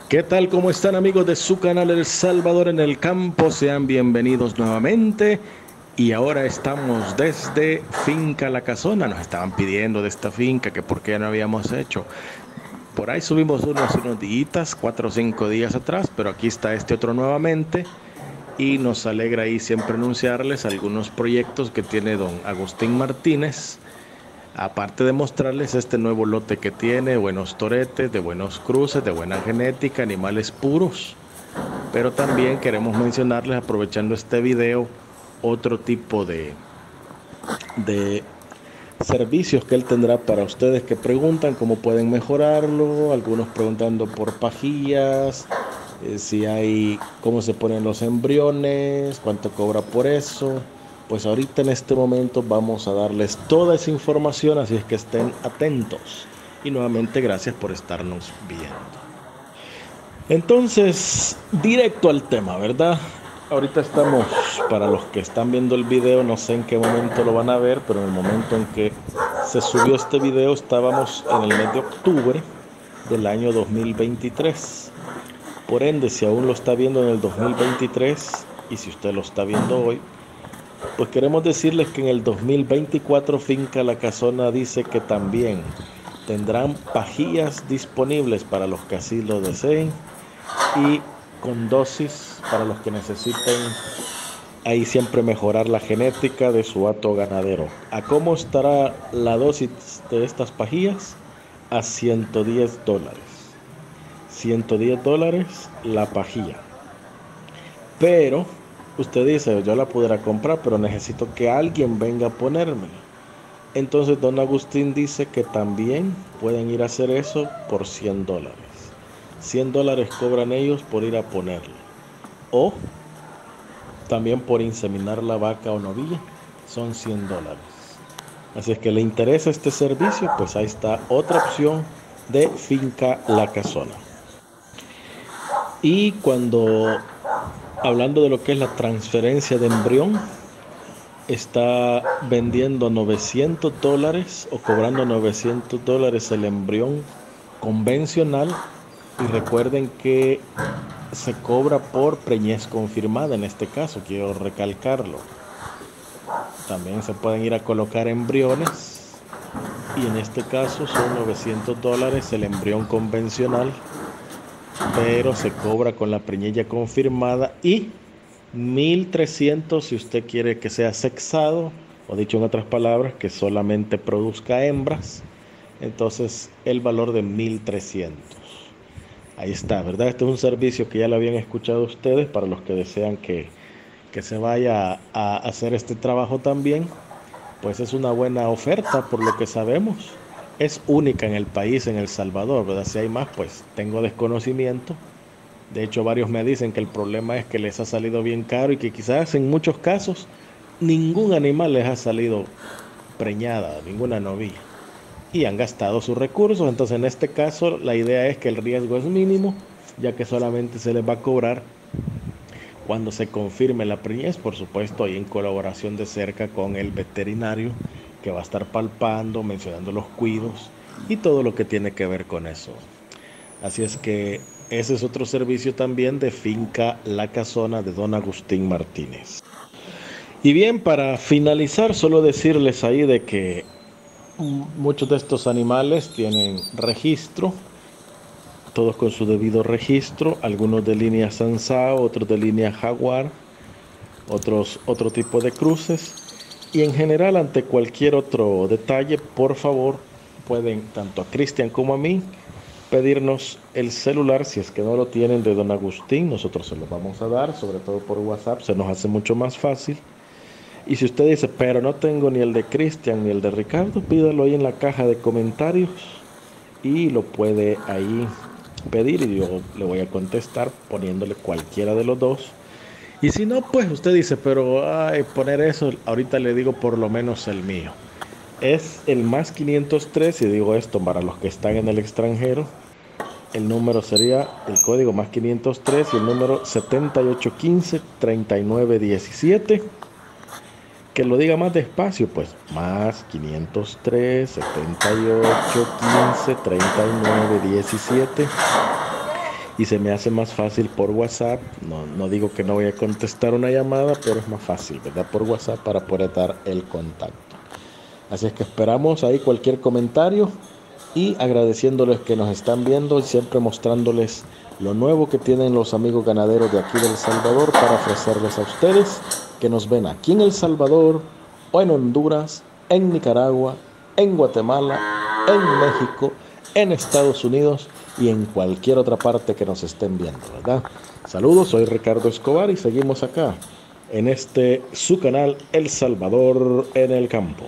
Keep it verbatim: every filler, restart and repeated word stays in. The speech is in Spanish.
¿Qué tal? ¿Cómo están, amigos de su canal El Salvador en el Campo? Sean bienvenidos nuevamente. Y ahora estamos desde Finca La Casona. Nos estaban pidiendo de esta finca que por qué no habíamos hecho. Por ahí subimos unos, unos días, cuatro o cinco días atrás, pero aquí está este otro nuevamente. Y nos alegra ahí siempre anunciarles algunos proyectos que tiene don Agustín Martínez. Aparte de mostrarles este nuevo lote que tiene, buenos toretes, de buenos cruces, de buena genética, animales puros. Pero también queremos mencionarles, aprovechando este video, otro tipo de, de servicios que él tendrá para ustedes que preguntan cómo pueden mejorarlo. Algunos preguntando por pajillas, eh, si hay, cómo se ponen los embriones, cuánto cobra por eso. Pues ahorita en este momento vamos a darles toda esa información, así es que estén atentos. Y nuevamente gracias por estarnos viendo. Entonces, directo al tema, ¿verdad? Ahorita estamos, para los que están viendo el video, no sé en qué momento lo van a ver, pero en el momento en que se subió este video estábamos en el mes de octubre del año dos mil veintitrés. Por ende, si aún lo está viendo en el dos mil veintitrés y si usted lo está viendo hoy, pues queremos decirles que en el dos mil veinticuatro Finca La Casona dice que también tendrán pajillas disponibles para los que así lo deseen y con dosis para los que necesiten ahí siempre mejorar la genética de su hato ganadero. ¿A cómo estará la dosis de estas pajillas? A ciento diez dólares. ciento diez dólares la pajilla. Pero usted dice, yo la pudiera comprar, pero necesito que alguien venga a ponérmela. Entonces don Agustín dice que también pueden ir a hacer eso por cien dólares. cien dólares cobran ellos por ir a ponerla. O también por inseminar la vaca o novilla, son cien dólares. Así es que le interesa este servicio, pues ahí está otra opción de Finca La Casona. Y cuando... hablando de lo que es la transferencia de embrión, está vendiendo novecientos dólares o cobrando novecientos dólares el embrión convencional. Y recuerden que se cobra por preñez confirmada en este caso, quiero recalcarlo. También se pueden ir a colocar embriones y en este caso son novecientos dólares el embrión convencional, pero se cobra con la preñilla confirmada, y mil trescientos si usted quiere que sea sexado, o dicho en otras palabras, que solamente produzca hembras. Entonces el valor de mil trescientos. Ahí está, ¿verdad? Este es un servicio que ya lo habían escuchado ustedes. Para los que desean que, que se vaya a hacer este trabajo también, pues es una buena oferta por lo que sabemos. Es única en el país, en El Salvador, ¿verdad? Si hay más, pues tengo desconocimiento. De hecho, varios me dicen que el problema es que les ha salido bien caro y que quizás en muchos casos ningún animal les ha salido preñada, ninguna novilla. Y han gastado sus recursos. Entonces, en este caso, la idea es que el riesgo es mínimo, ya que solamente se les va a cobrar cuando se confirme la preñez, por supuesto, ahí en colaboración de cerca con el veterinario, que va a estar palpando, mencionando los cuidos y todo lo que tiene que ver con eso. Así es que ese es otro servicio también de Finca La Casona de don Agustín Martínez. Y bien, para finalizar, solo decirles ahí de que muchos de estos animales tienen registro, todos con su debido registro, algunos de línea Sansao, otros de línea Jaguar, otros otro tipo de cruces. Y en general, ante cualquier otro detalle, por favor, pueden, tanto a Cristian como a mí, pedirnos el celular, si es que no lo tienen, de don Agustín. Nosotros se lo vamos a dar, sobre todo por WhatsApp, se nos hace mucho más fácil. Y si usted dice, pero no tengo ni el de Cristian ni el de Ricardo, pídalo ahí en la caja de comentarios y lo puede ahí pedir y yo le voy a contestar poniéndole cualquiera de los dos. Y si no, pues usted dice, pero ay, poner eso, ahorita le digo por lo menos el mío. Es el más quinientos tres, y digo esto para los que están en el extranjero. El número sería el código más quinientos tres y el número setenta y ocho quince, treinta y nueve diecisiete. Que lo diga más despacio, pues más quinientos tres, setenta y ocho, quince, treinta y nueve, diecisiete. y se me hace más fácil por WhatsApp. No, no digo que no voy a contestar una llamada, pero es más fácil, ¿verdad? Por WhatsApp para poder dar el contacto. Así es que esperamos ahí cualquier comentario y agradeciéndoles que nos están viendo y siempre mostrándoles lo nuevo que tienen los amigos ganaderos de aquí de El Salvador para ofrecerles a ustedes que nos ven aquí en El Salvador o en Honduras, en Nicaragua, en Guatemala, en México, en Estados Unidos y en cualquier otra parte que nos estén viendo, ¿verdad? Saludos, soy Ricardo Escobar y seguimos acá en este su canal El Salvador en el Campo.